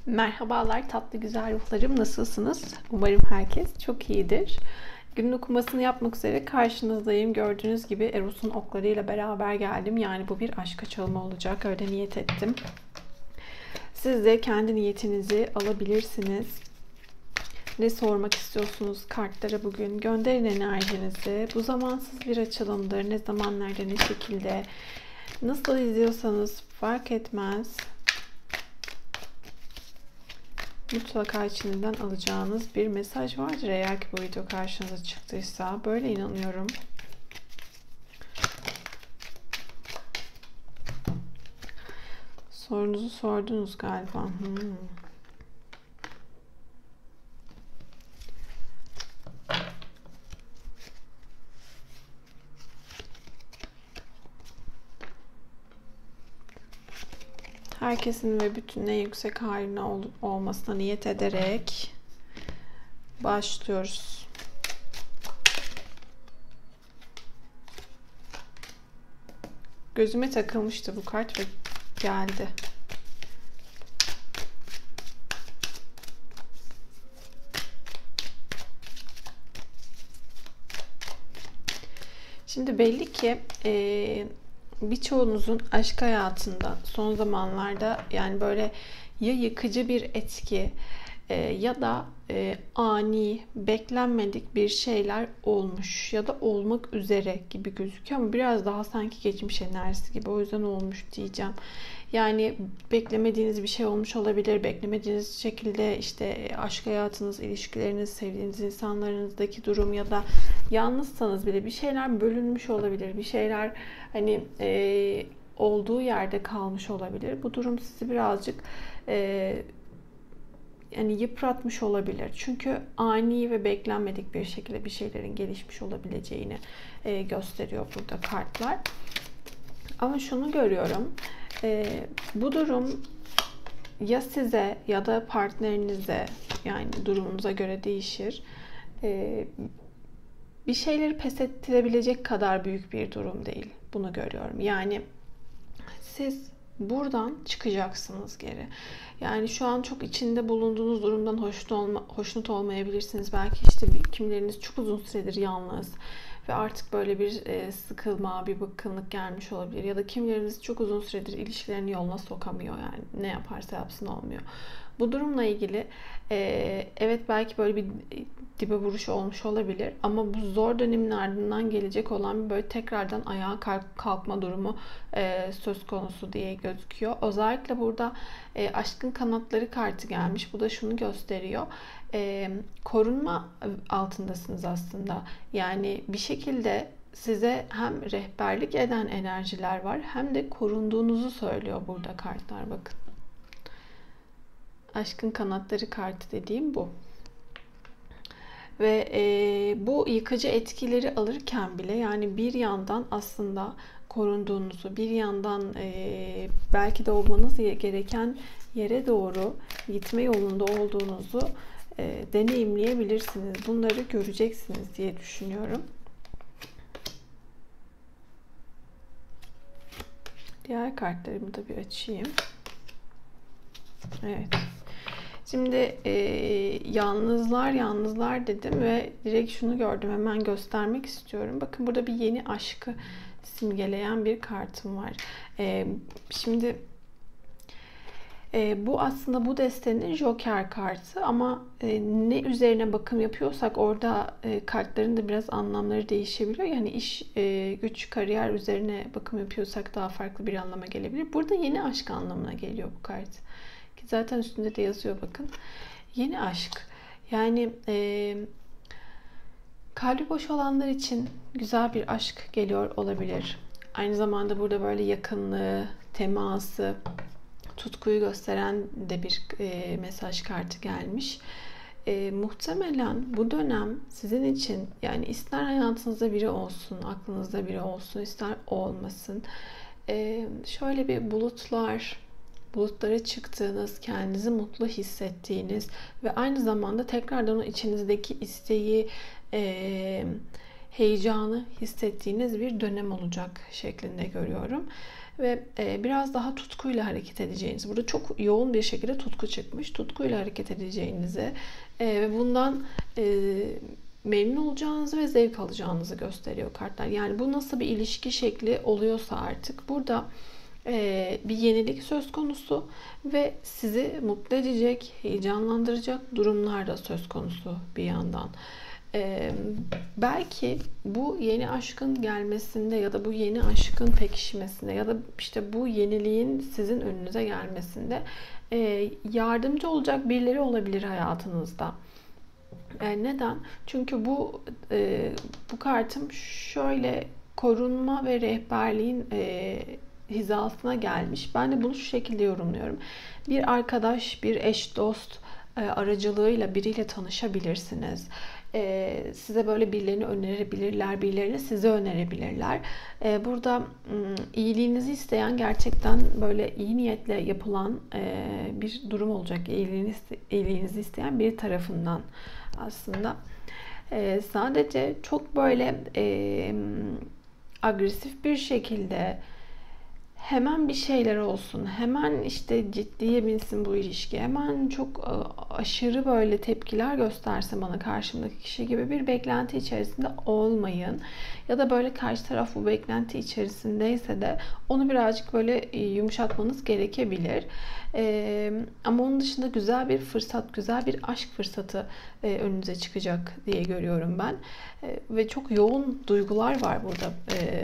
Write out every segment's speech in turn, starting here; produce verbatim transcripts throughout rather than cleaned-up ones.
Merhabalar tatlı güzel ruhlarım, nasılsınız? Umarım herkes çok iyidir. Günün okumasını yapmak üzere karşınızdayım. Gördüğünüz gibi Eros'un oklarıyla beraber geldim. Yani bu bir aşk açılımı olacak. Öyle niyet ettim. Siz de kendi niyetinizi alabilirsiniz. Ne sormak istiyorsunuz kartlara bugün? Gönderin enerjinizi. Bu zamansız bir açılımdır. Ne zaman, nerede, ne şekilde, nasıl izliyorsanız fark etmez. Mutlaka içinden alacağınız bir mesaj vardır eğer ki bu video karşınıza çıktıysa. Böyle inanıyorum. Sorunuzu sordunuz galiba. Hmm. Herkesin ve bütün en yüksek haline ol olmasına niyet ederek başlıyoruz. Gözüme takılmıştı bu kart ve geldi. Şimdi belli ki e, birçoğunuzun aşk hayatında son zamanlarda yani böyle ya yıkıcı bir etki e, ya da e, ani, beklenmedik bir şeyler olmuş ya da olmak üzere gibi gözüküyor ama biraz daha sanki geçmiş enerjisi gibi, o yüzden olmuş diyeceğim. Yani beklemediğiniz bir şey olmuş olabilir. Beklemediğiniz şekilde işte aşk hayatınız, ilişkileriniz, sevdiğiniz insanlarınızdaki durum ya da yalnızsanız bile bir şeyler bölünmüş olabilir. Bir şeyler hani e, olduğu yerde kalmış olabilir. Bu durum sizi birazcık e, yani yıpratmış olabilir. Çünkü ani ve beklenmedik bir şekilde bir şeylerin gelişmiş olabileceğini e, gösteriyor burada kartlar. Ama şunu görüyorum. E, bu durum ya size ya da partnerinize, yani durumunuza göre değişir, E, bir şeyleri pes ettirebilecek kadar büyük bir durum değil. Bunu görüyorum. Yani siz buradan çıkacaksınız geri. Yani şu an çok içinde bulunduğunuz durumdan hoşnut, olma, hoşnut olmayabilirsiniz. Belki işte bir, kimileriniz çok uzun süredir yalnız ve artık böyle bir e, sıkılma, bir bıkkınlık gelmiş olabilir. Ya da kimileriniz çok uzun süredir ilişkilerini yoluna sokamıyor. Yani ne yaparsa yapsın olmuyor. Bu durumla ilgili e, evet belki böyle bir dibe vuruş olmuş olabilir ama bu zor dönemin ardından gelecek olan bir böyle tekrardan ayağa kalkma durumu e, söz konusu diye gözüküyor. Özellikle burada e, aşkın kanatları kartı gelmiş. Bu da şunu gösteriyor. E, korunma altındasınız aslında. Yani bir şekilde size hem rehberlik eden enerjiler var hem de korunduğunuzu söylüyor burada kartlar, bakın. Aşkın kanatları kartı dediğim bu. Ve e, bu yıkıcı etkileri alırken bile yani bir yandan aslında korunduğunuzu, bir yandan e, belki de olmanız gereken yere doğru gitme yolunda olduğunuzu e, deneyimleyebilirsiniz. Bunları göreceksiniz diye düşünüyorum. Diğer kartlarımı da bir açayım. Evet. Şimdi e, yalnızlar yalnızlar dedim ve direkt şunu gördüm, hemen göstermek istiyorum. Bakın burada bir yeni aşkı simgeleyen bir kartım var. E, şimdi e, bu aslında bu destenin Joker kartı ama e, ne üzerine bakım yapıyorsak orada e, kartların da biraz anlamları değişebiliyor. Yani iş, e, güç, kariyer üzerine bakım yapıyorsak daha farklı bir anlama gelebilir. Burada yeni aşk anlamına geliyor bu kart. Zaten üstünde de yazıyor, bakın. Yeni aşk. Yani e, kalbi boş olanlar için güzel bir aşk geliyor olabilir. Aynı zamanda burada böyle yakınlığı, teması, tutkuyu gösteren de bir e, mesaj kartı gelmiş. E, muhtemelen bu dönem sizin için, yani ister hayatınızda biri olsun, aklınızda biri olsun, ister olmasın. E, şöyle bir bulutlar, bulutlara çıktığınız, kendinizi mutlu hissettiğiniz ve aynı zamanda tekrardan o içinizdeki isteği, e, heyecanı hissettiğiniz bir dönem olacak şeklinde görüyorum. ve e, biraz daha tutkuyla hareket edeceğiniz. Burada çok yoğun bir şekilde tutku çıkmış. Tutkuyla hareket edeceğinizi e, ve bundan e, memnun olacağınızı ve zevk alacağınızı gösteriyor kartlar. Yani bu nasıl bir ilişki şekli oluyorsa artık burada e, bir yenilik söz konusu ve sizi mutlu edecek, heyecanlandıracak durumlar da söz konusu bir yandan. Ee, belki bu yeni aşkın gelmesinde ya da bu yeni aşkın pekişmesinde ya da işte bu yeniliğin sizin önünüze gelmesinde e, yardımcı olacak birileri olabilir hayatınızda. E, neden? Çünkü bu e, bu kartım şöyle korunma ve rehberliğin e, hizasına gelmiş. Ben de bunu şu şekilde yorumluyorum. Bir arkadaş, bir eş, dost e, aracılığıyla biriyle tanışabilirsiniz. E, size böyle birilerini önerebilirler, birilerini size önerebilirler. E, burada iyiliğinizi isteyen, gerçekten böyle iyi niyetle yapılan e, bir durum olacak. İyiliğinizi, iyiliğinizi isteyen biri tarafından aslında. E, sadece çok böyle e, agresif bir şekilde hemen bir şeyler olsun, hemen işte ciddiye binsin bu ilişki, hemen çok aşırı böyle tepkiler gösterse bana karşımdaki kişi gibi bir beklenti içerisinde olmayın. Ya da böyle karşı taraf bu beklenti içerisindeyse de onu birazcık böyle yumuşatmanız gerekebilir. Ee, ama onun dışında güzel bir fırsat, güzel bir aşk fırsatı e, önünüze çıkacak diye görüyorum ben. E, ve çok yoğun duygular var burada. E,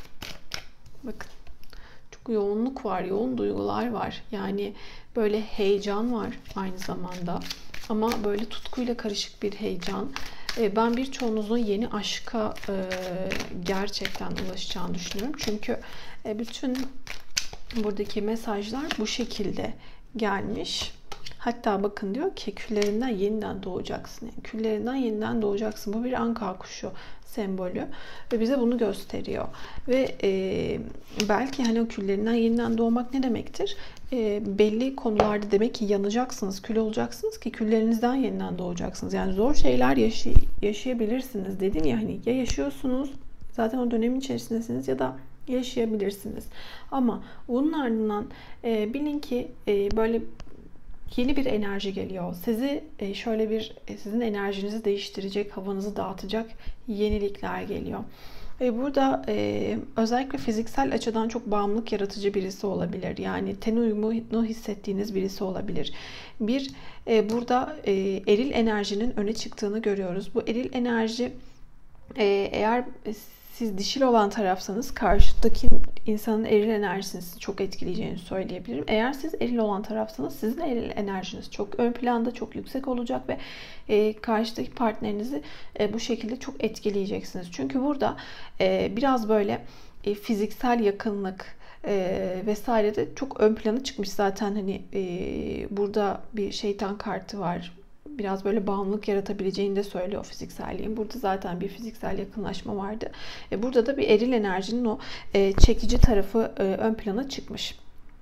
bakın. Yoğunluk var, yoğun duygular var. Yani böyle heyecan var aynı zamanda. Ama böyle tutkuyla karışık bir heyecan. Ben birçoğunuzun yeni aşka gerçekten ulaşacağını düşünüyorum. Çünkü bütün buradaki mesajlar bu şekilde gelmiş. Hatta bakın diyor ki küllerinden yeniden doğacaksın. Yani küllerinden yeniden doğacaksın. Bu bir anka kuşu sembolü ve bize bunu gösteriyor. Ve e, belki hani o küllerinden yeniden doğmak ne demektir? E, belli konularda demek ki yanacaksınız, kül olacaksınız ki küllerinizden yeniden doğacaksınız. Yani zor şeyler yaşay yaşayabilirsiniz. Dedim ya hani ya yaşıyorsunuz, zaten o dönemin içerisindesiniz ya da yaşayabilirsiniz. Ama bunun ardından e, bilin ki e, böyle yeni bir enerji geliyor. Sizi şöyle bir, sizin enerjinizi değiştirecek, havanızı dağıtacak yenilikler geliyor. Ve burada e, özellikle fiziksel açıdan çok bağımlılık yaratıcı birisi olabilir. Yani ten uyumunu hissettiğiniz birisi olabilir. Bir, e, burada e, eril enerjinin öne çıktığını görüyoruz. Bu eril enerji e, eğer siz dişil olan tarafsanız karşıdaki insanın eril enerjisini sizi çok etkileyeceğini söyleyebilirim. Eğer siz eril olan tarafsanız sizin eril enerjiniz çok ön planda, çok yüksek olacak ve e, karşıdaki partnerinizi e, bu şekilde çok etkileyeceksiniz. Çünkü burada e, biraz böyle e, fiziksel yakınlık e, vesaire de çok ön plana çıkmış. Zaten hani e, burada bir şeytan kartı var. Biraz böyle bağımlılık yaratabileceğini de söylüyor fizikselliğin. Burada zaten bir fiziksel yakınlaşma vardı. Burada da bir eril enerjinin o çekici tarafı ön plana çıkmış.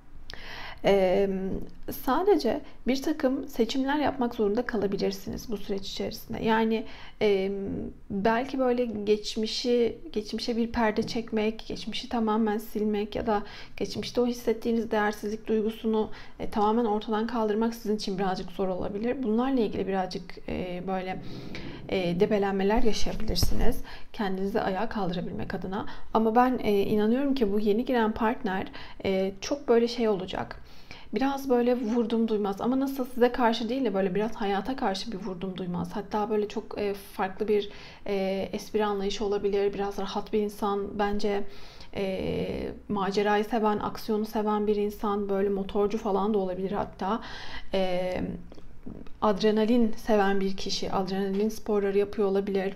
Ee, sadece bir takım seçimler yapmak zorunda kalabilirsiniz bu süreç içerisinde. Yani e, belki böyle geçmişi, geçmişe bir perde çekmek, geçmişi tamamen silmek ya da geçmişte o hissettiğiniz değersizlik duygusunu e, tamamen ortadan kaldırmak sizin için birazcık zor olabilir. Bunlarla ilgili birazcık e, böyle e, debelenmeler yaşayabilirsiniz. Kendinizi ayağa kaldırabilmek adına. Ama ben e, inanıyorum ki bu yeni giren partner e, çok böyle şey olacak. Biraz böyle vurdum duymaz ama nasıl size karşı değil de böyle biraz hayata karşı bir vurdum duymaz. Hatta böyle çok e, farklı bir e, espri anlayışı olabilir. Biraz rahat bir insan bence. E, macerayı seven, aksiyonu seven bir insan. Böyle motorcu falan da olabilir hatta. E, adrenalin seven bir kişi. Adrenalin sporları yapıyor olabilir.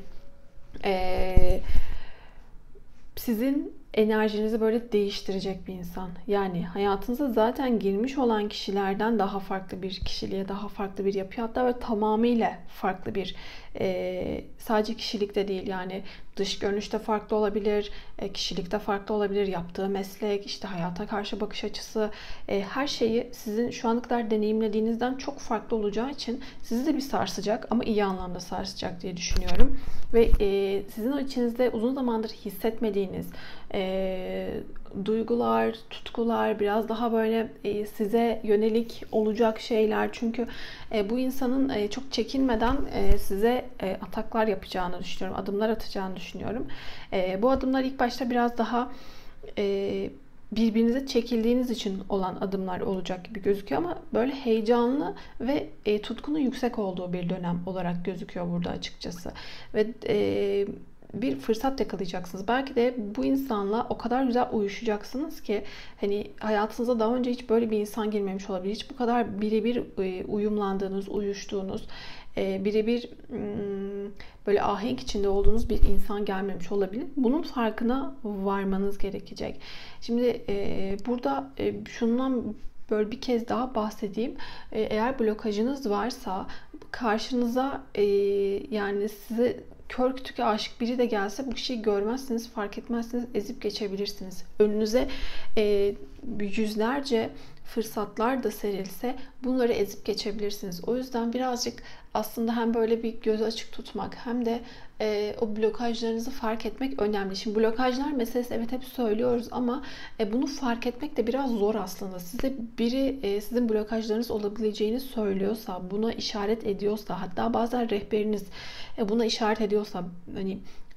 E, sizin enerjinizi böyle değiştirecek bir insan. Yani hayatınıza zaten girmiş olan kişilerden daha farklı bir kişiliğe, daha farklı bir yapıya, hatta böyle tamamıyla farklı bir e, sadece kişilikte değil, yani dış görünüşte farklı olabilir, e, kişilikte farklı olabilir, yaptığı meslek, işte hayata karşı bakış açısı, e, her şeyi sizin şu ana kadar deneyimlediğinizden çok farklı olacağı için sizi de bir sarsacak ama iyi anlamda sarsacak diye düşünüyorum. Ve e, sizin o içinizde uzun zamandır hissetmediğiniz, e, duygular, tutkular, biraz daha böyle e, size yönelik olacak şeyler. Çünkü e, bu insanın e, çok çekinmeden e, size e, ataklar yapacağını düşünüyorum, adımlar atacağını düşünüyorum. E, bu adımlar ilk başta biraz daha e, birbirinize çekildiğiniz için olan adımlar olacak gibi gözüküyor ama böyle heyecanlı ve e, tutkunun yüksek olduğu bir dönem olarak gözüküyor burada açıkçası. Ve e, bir fırsat yakalayacaksınız. Belki de bu insanla o kadar güzel uyuşacaksınız ki hani hayatınıza daha önce hiç böyle bir insan girmemiş olabilir. Hiç bu kadar birebir e, uyumlandığınız, uyuştuğunuz, e, birebir böyle ahenk içinde olduğunuz bir insan gelmemiş olabilir. Bunun farkına varmanız gerekecek. Şimdi e, burada e, şundan böyle bir kez daha bahsedeyim. E, eğer blokajınız varsa karşınıza e, yani size kör kütüke aşık biri de gelse bu kişiyi görmezsiniz, fark etmezsiniz, ezip geçebilirsiniz. Önünüze e, yüzlerce fırsatlar da serilse bunları ezip geçebilirsiniz. O yüzden birazcık aslında hem böyle bir gözü açık tutmak hem de e, o blokajlarınızı fark etmek önemli. Şimdi blokajlar meselesi evet hep söylüyoruz ama e, bunu fark etmek de biraz zor aslında. Size biri e, sizin blokajlarınız olabileceğini söylüyorsa, buna işaret ediyorsa, hatta bazen rehberiniz e, buna işaret ediyorsa hani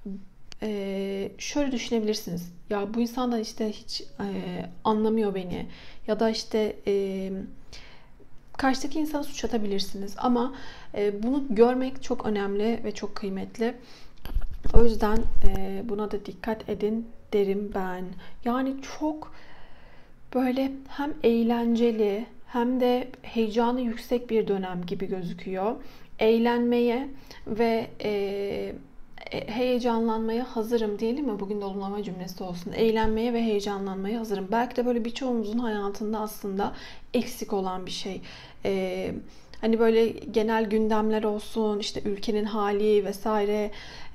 Ee, şöyle düşünebilirsiniz. Ya bu insandan işte hiç e, anlamıyor beni. Ya da işte e, karşıdaki insana suç atabilirsiniz. Ama e, bunu görmek çok önemli ve çok kıymetli. O yüzden e, buna da dikkat edin derim ben. Yani çok böyle hem eğlenceli hem de heyecanı yüksek bir dönem gibi gözüküyor. Eğlenmeye ve e, heyecanlanmaya hazırım diyelim mi? Bugün de olumlama cümlesi olsun. Eğlenmeye ve heyecanlanmaya hazırım. Belki de böyle birçoğumuzun hayatında aslında eksik olan bir şey. Ee, hani böyle genel gündemler olsun, işte ülkenin hali vesaire,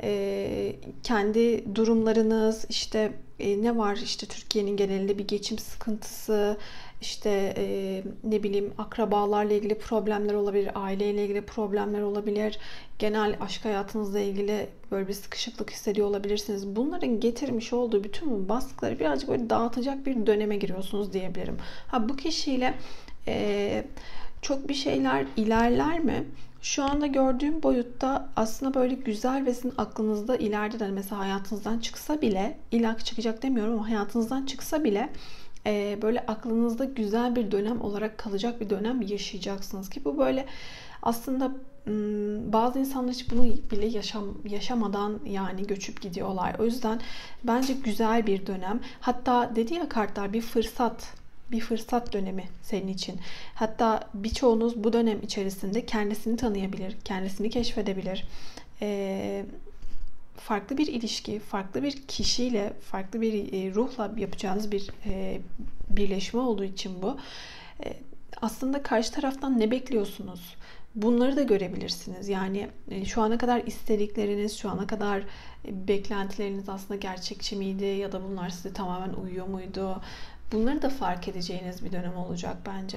e, kendi durumlarınız, işte e, ne var işte Türkiye'nin genelinde bir geçim sıkıntısı, işte e, ne bileyim akrabalarla ilgili problemler olabilir, aileyle ilgili problemler olabilir, genel aşk hayatınızla ilgili böyle bir sıkışıklık hissediyor olabilirsiniz. Bunların getirmiş olduğu bütün bu baskıları birazcık böyle dağıtacak bir döneme giriyorsunuz diyebilirim. Ha bu kişiyle e, çok bir şeyler ilerler mi? Şu anda gördüğüm boyutta aslında böyle güzel ve sizin aklınızda ileride de mesela hayatınızdan çıksa bile, illa ki çıkacak demiyorum ama hayatınızdan çıksa bile e, böyle aklınızda güzel bir dönem olarak kalacak bir dönem yaşayacaksınız ki bu böyle aslında bazı insanlar hiç bunu bile yaşam, yaşamadan yani göçüp gidiyorlar. O yüzden bence güzel bir dönem. Hatta dedi ya kartlar bir fırsat, bir fırsat dönemi senin için. Hatta birçoğunuz bu dönem içerisinde kendisini tanıyabilir, kendisini keşfedebilir. Ee, farklı bir ilişki, farklı bir kişiyle, farklı bir ruhla yapacağınız bir e, birleşme olduğu için bu. E, aslında karşı taraftan ne bekliyorsunuz? Bunları da görebilirsiniz. Yani şu ana kadar istedikleriniz, şu ana kadar beklentileriniz aslında gerçekçi miydi ya da bunlar size tamamen uyuyor muydu? Bunları da fark edeceğiniz bir dönem olacak bence.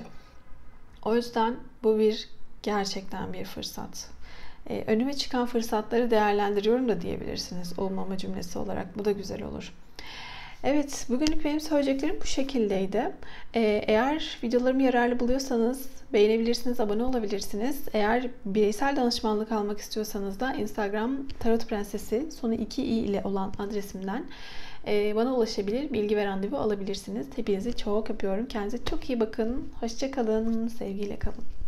O yüzden bu bir gerçekten bir fırsat. Ee, önüme çıkan fırsatları değerlendiriyorum da diyebilirsiniz olmama cümlesi olarak. Bu da güzel olur. Evet, bugünlük benim söyleyeceklerim bu şekildeydi. Ee, eğer videolarımı yararlı buluyorsanız beğenebilirsiniz, abone olabilirsiniz. Eğer bireysel danışmanlık almak istiyorsanız da Instagram Tarot Prensesi sonu iki i ile olan adresimden e, bana ulaşabilir, bilgi ve randevu alabilirsiniz. Hepinizi çok öpüyorum. Kendinize çok iyi bakın. Hoşça kalın. Sevgiyle kalın.